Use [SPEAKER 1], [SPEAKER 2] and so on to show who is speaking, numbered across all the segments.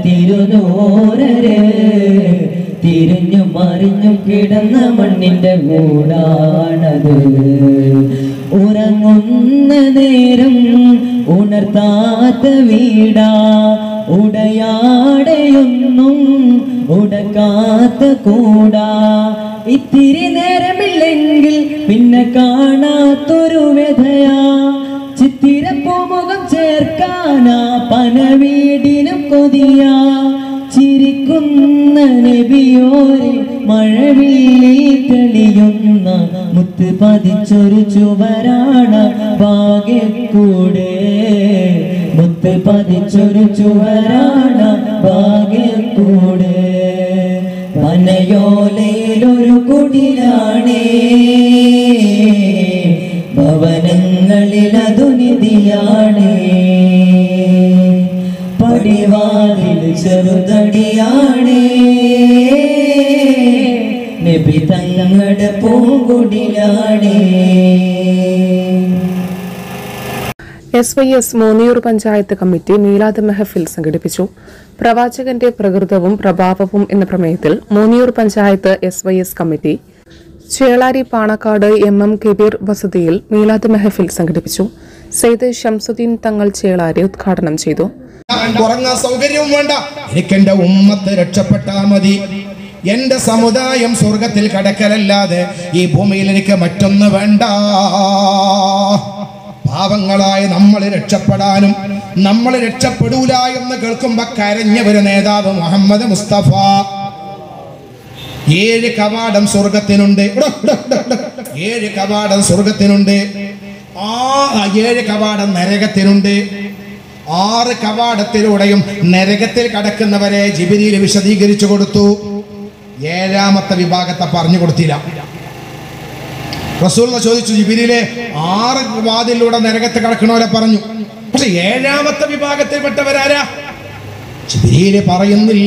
[SPEAKER 1] തിരുനൂറര് തിരിഞ്ഞും മറിഞ്ഞും കിടന്ന മണ്ണിന്റെ കൂടാണത്. ഉറങ്ങുന്ന നേരം ഉണർത്താത്ത വീടാ, ഉടയാടയൊന്നും ഉടക്കാത്ത കൂടാ. ഇത്തിരി നേരമില്ലെങ്കിൽ പിന്നെ കാണാത്തൊരു വ്യഥയാ. ചിത്തിരപ്പൂമുഖം ചേർക്കാനാ പനവീടിനും കൊതിയാ. ചിരിക്കുന്ന നബിയോരെ മഴവില്ലിൽ തെളിയുന്ന മുത്ത് പതിച്ചൊരു ചുവരാണ് ഭാഗ്യക്കൂടെ. മുത്ത് പതിച്ചൊരു ചുവരാണ് ഭാഗ്യക്കൂടെ. പനയോലയിലൊരു കുടിലാണേ, ഭവനങ്ങളിലതു നിധിയാണേ. പടിവാതിൽ ചെറുതടിയാണേ, നബി തങ്ങളുടെ പൂങ്കുടിലാണേ.
[SPEAKER 2] SYS മൂന്നിയൂർ പഞ്ചായത്ത് കമ്മിറ്റി മീലാദ് മെഹഫിൽ സംഘടിപ്പിച്ചു. പ്രവാചകന്റെ പ്രകൃതവും പ്രഭാവവും എന്ന പ്രമേയത്തിൽ Moonniyur panchayat SYS committee Chelari Panakkad MM Kabeer വസതിയിൽ മീലാദ് മെഹഫിൽ സംഘടിപ്പിച്ചു. സെയ്ദ് ഷംസുദ്ദീൻ തങ്ങൾ ചേളാരി ഉദ്ഘാടനം ചെയ്തു.
[SPEAKER 3] ഉറങ്ങാൻ സൗകര്യവും വേണ്ട, എനിക്ക് എന്റെ ഉമ്മത്ത് രക്ഷപ്പെട്ടാ മതി. എന്റെ സമുദായം സ്വർഗത്തിൽ കടക്കലല്ലാതെ ഈ ഭൂമിയിൽ എനിക്ക് മറ്റൊന്ന് വേണ്ട. പാവങ്ങളായ നമ്മൾ രക്ഷപ്പെടാനും നമ്മൾ രക്ഷപ്പെടൂല എന്ന് കേൾക്കുമ്പോ കരഞ്ഞവര് നേതാവ് മുഹമ്മദ് മുസ്തഫ. 7 കവാടം സ്വർഗത്തിനുണ്ട്, 7 കവാടം സ്വർഗത്തിനുണ്ട്, 7 കവാടം നരകത്തിനുണ്ട്. 6 കവാടത്തിലൂടെയും നരകത്തിൽ കടക്കുന്നവരെ ജിബ്രീൽ വിശദീകരിച്ചു കൊടുത്തു. 7ാമത്തെ വിഭാഗത്തെ പറഞ്ഞു കൊടുത്തില്ല. റസൂൽ ചോദിച്ചു, ജിബ്രീലെ 6 വാതിലൂടെ നരകത്തിൽ കടക്കണവരെ പറഞ്ഞു, പക്ഷെ 7ാമത്തെ വിഭാഗത്തിൽപ്പെട്ടവരാരാ? ജിബ്രീൽ പറയുന്നില്ല.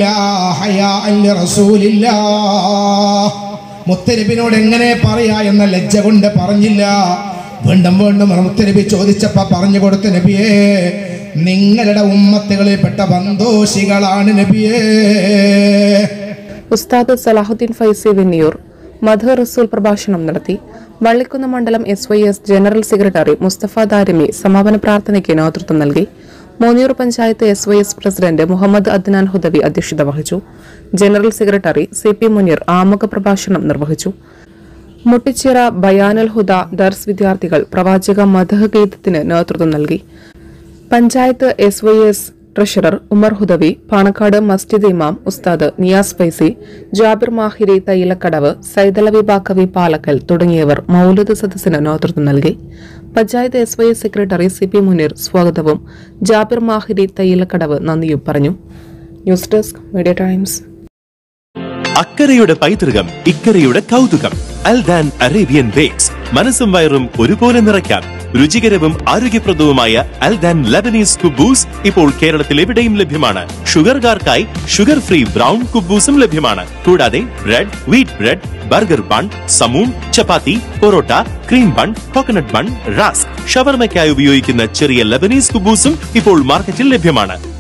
[SPEAKER 3] മുത്തനബിനോട് എങ്ങനെ പറയാ എന്ന ലജ്ജ കൊണ്ട് പറഞ്ഞില്ല. വീണ്ടും വീണ്ടും മുത്തനബി ചോദിച്ചപ്പോ പറഞ്ഞു കൊടുത്ത നബിയേ, നിങ്ങളുടെ ഉമ്മത്തുകളിൽപ്പെട്ട ബന്ധോഷികളാണ് നബിയേ.
[SPEAKER 2] ഉസ്താദ് സലാഹുദ്ദീൻ ഫൈസി വെന്നിയൂർ മധു റസൂൽ പ്രഭാഷണം നടത്തി. വള്ളിക്കുന്ന് മണ്ഡലം SYS general secretary Musthafa Darimi സമാപന പ്രാർത്ഥനയ്ക്ക് നേതൃത്വം നൽകി. മൂന്നിയൂർ പഞ്ചായത്ത് SYS പ്രസിഡന്റ് മുഹമ്മദ് അദ്നാൻ ഹുദവി അധ്യക്ഷത വഹിച്ചു. ജനറൽ സെക്രട്ടറി CP മുനീർ ആമുഖ പ്രഭാഷണം നിർവഹിച്ചു. മുട്ടിച്ചിറ ബയാനുൽ ഹുദ ദർസ് വിദ്യാർത്ഥികൾ പ്രവാചക മദ്ഹ് ഗീതത്തിന് നേതൃത്വം നൽകി. പഞ്ചായത്ത് SYS ട്രഷറർ ഉമർ ഹുദവി, പാണക്കാട് മസ്ജിദ് ഇമാം ഉസ്താദ് നിയാസ് ഫൈസി, ജാബിർ മാഹിരി തയ്യിലക്കടവ്, സൈദലവി ബാക്കവി പാലക്കൽ തുടങ്ങിയവർ മൗലൂദ് സദസ്സിന് നേതൃത്വം നൽകി. Panchayat SYS secretary CP Muneer സ്വാഗതവും ജാബിർ മാഹിരി തയ്യിലക്കടവ് നന്ദിയും പറഞ്ഞു. News desk Media Times.
[SPEAKER 4] അക്കരയുടെ പൈതൃകം, ഇക്കരയുടെ കൗതുകം. Aldan Arabian Bakes. മനസ്സും വയറും ഒരുപോലെ നിറയ്ക്കാം. രുചികരവും ആരോഗ്യപ്രദവുമായ അൽദാൻ ലബനീസ് കുബൂസ് ഇപ്പോൾ കേരളത്തിൽ എവിടെയും ലഭ്യമാണ്. ഷുഗർകാർക്കായി ഷുഗർ ഫ്രീ ബ്രൗൺ കുബൂസും ലഭ്യമാണ്. കൂടാതെ bread, wheat bread, burger bun, സമൂൺ, chapati, parotta, cream bun, coconut bun, rusk, ഷവർമയ്ക്കായി ഉപയോഗിക്കുന്ന ചെറിയ ലബനീസ് കുബൂസും ഇപ്പോൾ മാർക്കറ്റിൽ ലഭ്യമാണ്.